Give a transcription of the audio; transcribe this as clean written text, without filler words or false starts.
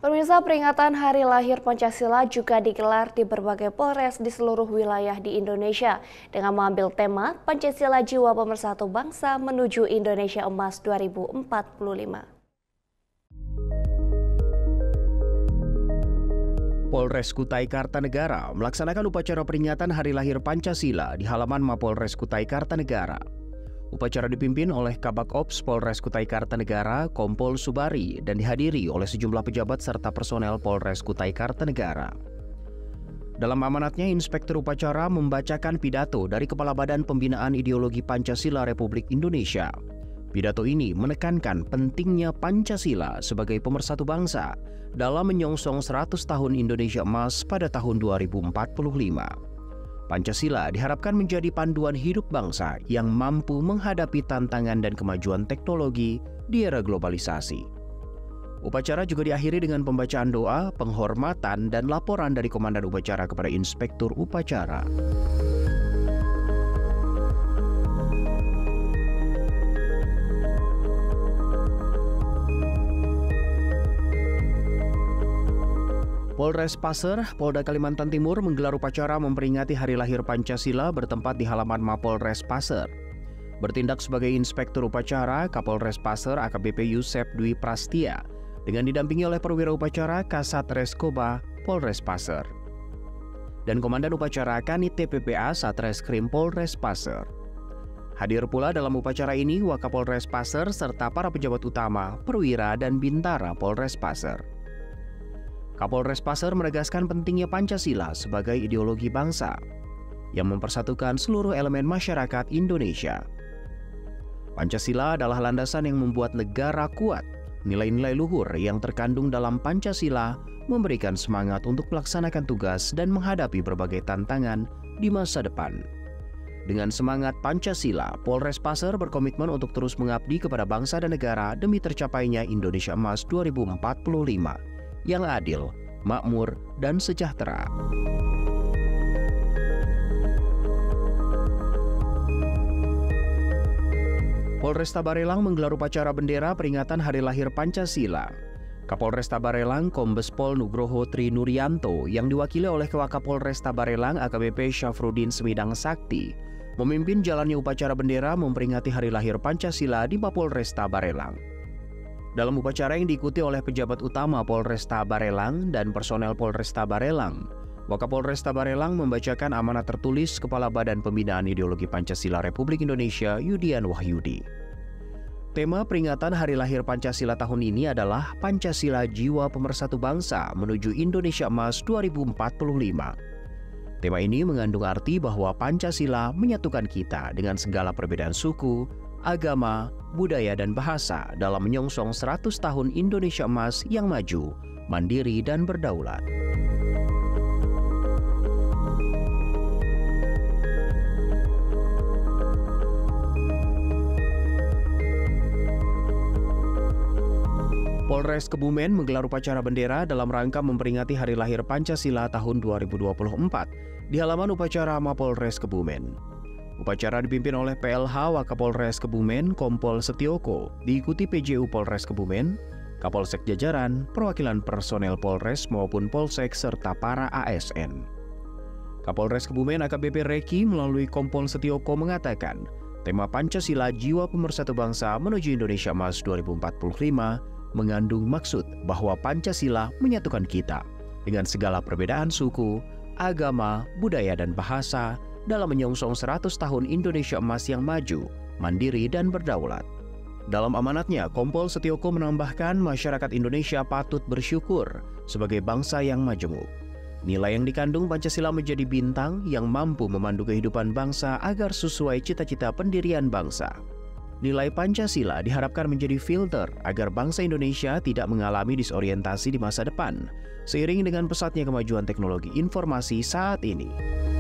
Pemirsa, peringatan Hari Lahir Pancasila juga digelar di berbagai polres di seluruh wilayah di Indonesia dengan mengambil tema Pancasila Jiwa Pemersatu Bangsa menuju Indonesia Emas 2045. Polres Kutai Kartanegara melaksanakan upacara peringatan Hari Lahir Pancasila di halaman Mapolres Kutai Kartanegara. Upacara dipimpin oleh Kabak Ops Polres Kutai Kartanegara, Kompol Subari, dan dihadiri oleh sejumlah pejabat serta personel Polres Kutai Kartanegara. Dalam amanatnya, Inspektur Upacara membacakan pidato dari Kepala Badan Pembinaan Ideologi Pancasila Republik Indonesia. Pidato ini menekankan pentingnya Pancasila sebagai pemersatu bangsa dalam menyongsong 100 tahun Indonesia Emas pada tahun 2045. Pancasila diharapkan menjadi panduan hidup bangsa yang mampu menghadapi tantangan dan kemajuan teknologi di era globalisasi. Upacara juga diakhiri dengan pembacaan doa, penghormatan, dan laporan dari Komandan Upacara kepada Inspektur Upacara. Polres Pasir, Polda Kalimantan Timur menggelar upacara memperingati Hari Lahir Pancasila bertempat di halaman Mapolres Pasir. Bertindak sebagai Inspektur Upacara, Kapolres Pasir AKBP Yusef Dwi Prastia dengan didampingi oleh Perwira Upacara Kasat Reskoba Polres Pasir dan Komandan Upacara Kanit TPPA Satreskrim Polres Pasir. Hadir pula dalam upacara ini Wakapolres Pasir serta para pejabat utama, perwira, dan bintara Polres Pasir. Kapolres Pasir menegaskan pentingnya Pancasila sebagai ideologi bangsa yang mempersatukan seluruh elemen masyarakat Indonesia. Pancasila adalah landasan yang membuat negara kuat. Nilai-nilai luhur yang terkandung dalam Pancasila memberikan semangat untuk melaksanakan tugas dan menghadapi berbagai tantangan di masa depan. Dengan semangat Pancasila, Polres Pasir berkomitmen untuk terus mengabdi kepada bangsa dan negara demi tercapainya Indonesia Emas 2045. Yang adil, makmur, dan sejahtera. Polresta Barelang menggelar upacara bendera peringatan Hari Lahir Pancasila. Kapolresta Barelang Kombes Pol Nugroho Tri Nuryanto yang diwakili oleh Wakapolresta Barelang AKBP Syafruddin Semidang Sakti memimpin jalannya upacara bendera memperingati Hari Lahir Pancasila di Mapolresta Barelang. Dalam upacara yang diikuti oleh pejabat utama Polresta Barelang dan personel Polresta Barelang, Wakapolresta Barelang membacakan amanat tertulis Kepala Badan Pembinaan Ideologi Pancasila Republik Indonesia Yudian Wahyudi. Tema peringatan Hari Lahir Pancasila tahun ini adalah Pancasila Jiwa Pemersatu Bangsa menuju Indonesia Emas 2045. Tema ini mengandung arti bahwa Pancasila menyatukan kita dengan segala perbedaan suku, agama, budaya, dan bahasa dalam menyongsong 100 tahun Indonesia Emas yang maju, mandiri, dan berdaulat. Polres Kebumen menggelar upacara bendera dalam rangka memperingati Hari Lahir Pancasila tahun 2024 di halaman upacara Mapolres Kebumen. Upacara dipimpin oleh PLH Wakapolres Kebumen Kompol Setioko, diikuti PJU Polres Kebumen, Kapolsek jajaran, perwakilan personel Polres maupun Polsek serta para ASN. Kapolres Kebumen AKBP Reki melalui Kompol Setioko mengatakan, tema Pancasila Jiwa Pemersatu Bangsa menuju Indonesia Emas 2045 mengandung maksud bahwa Pancasila menyatukan kita dengan segala perbedaan suku, agama, budaya, dan bahasa dalam menyongsong 100 tahun Indonesia Emas yang maju, mandiri, dan berdaulat. Dalam amanatnya, Kompol Setioko menambahkan masyarakat Indonesia patut bersyukur sebagai bangsa yang majemuk. Nilai yang dikandung Pancasila menjadi bintang yang mampu memandu kehidupan bangsa agar sesuai cita-cita pendirian bangsa. Nilai Pancasila diharapkan menjadi filter agar bangsa Indonesia tidak mengalami disorientasi di masa depan, seiring dengan pesatnya kemajuan teknologi informasi saat ini.